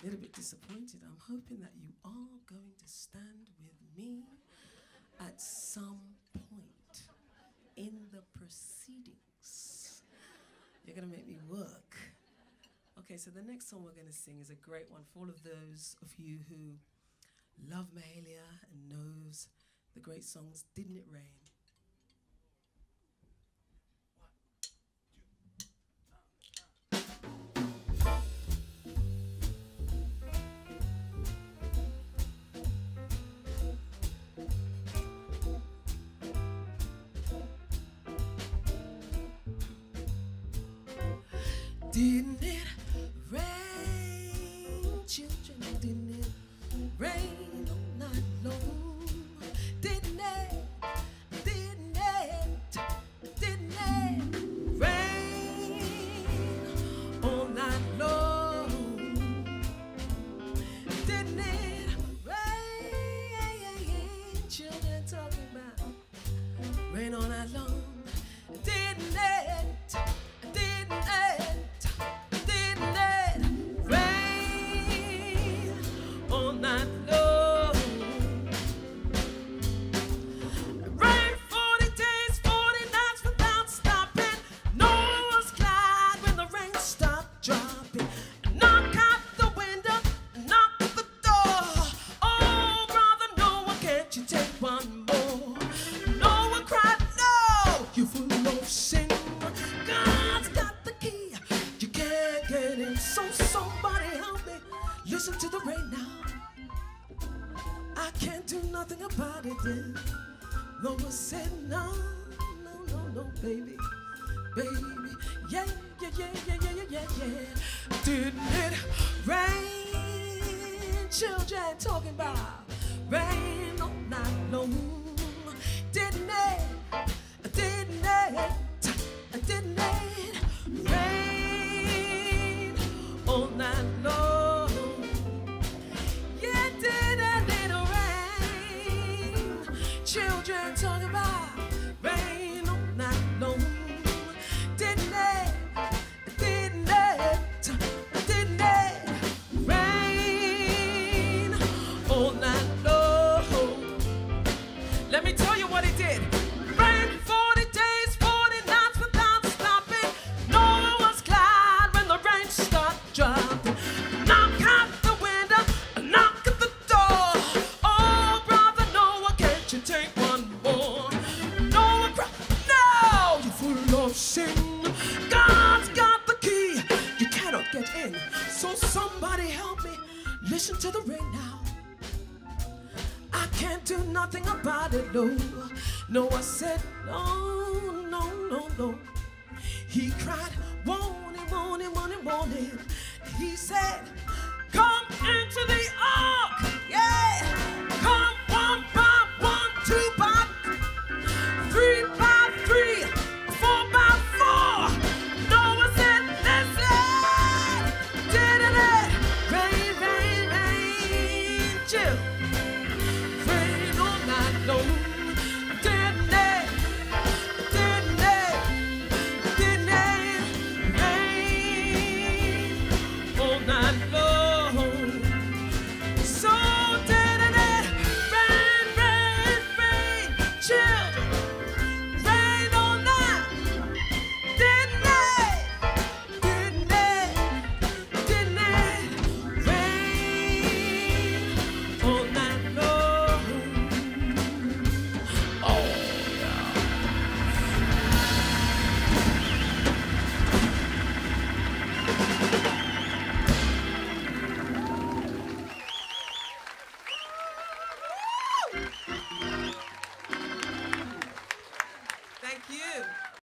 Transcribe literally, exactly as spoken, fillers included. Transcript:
a little bit disappointed. I'm hoping that you are going to stand with me at some point in the proceedings. You're going to make me work. Okay, so the next song we're going to sing is a great one for all of those of you who love Mahalia and knows the great songs Didn't It Rain? Didn't it rain, children? Didn't it rain all night long? Didn't it, didn't it, didn't it rain all night long? Didn't it rain, children? Talking about rain all night long. Didn't it, didn't it? So somebody help me, listen to the rain now. I can't do nothing about it then. No one said no, no, no, no, baby, baby. Yeah, yeah, yeah, yeah, yeah, yeah, yeah, yeah. Didn't it rain, children? Talking about rain all night long. Didn't it, didn't it, didn't it rain all night long? Yeah, didn't it rain? Children talking about rain all night long. Didn't it, didn't it, didn't it rain all night long? Let me tell you what it did. Rain forty days, forty nights without stopping. No one was glad when the rain started dropping. Knock out the window, knock at the door. Oh, brother Noah, can't you take one more? Noah cried, no, you're full of sin. God's got the key, you cannot get in. So somebody help me, listen to the rain now. I can't do nothing about it, no. Noah said, no, no, no, no. He cried, won't it, won't it, won't it, won't it. He said, come into the ark, yeah. Come one by one, two by three by three, four by four. Noah said, listen, didn't it rain, rain, rain, chill. Rain all night long. Didn't it, didn't it, didn't it rain all night long?